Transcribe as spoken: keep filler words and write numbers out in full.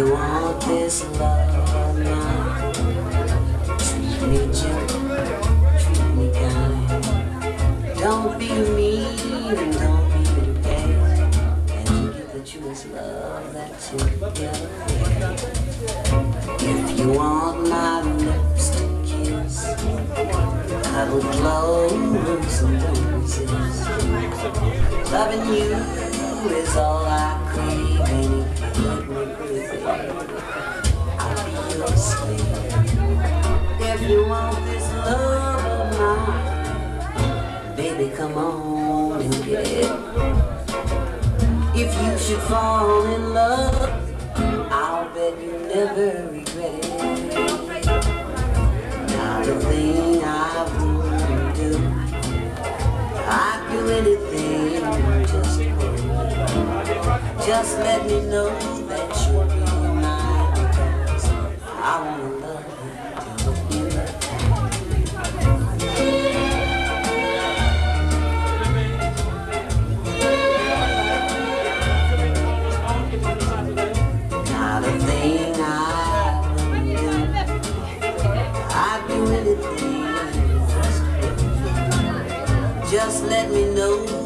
you want this love now, treat me gentle, treat me kind. Don't be mean and don't be gay, and you get the truest love that you ever had. If you want my lips to kiss, cuddle close and don't resist. Loving you is all I crave, and if you let me breathe, I'll be your slave. If you want this love of mine, baby, come on and get it. If you should fall in love, I'll bet you never regret it. Not a thing I wouldn't do. I'd do anything just for you. Just let me know that you'll be mine, because I wanna love you till the end of Not a thing I wouldn't do. I'd do anything just for you. Just let me know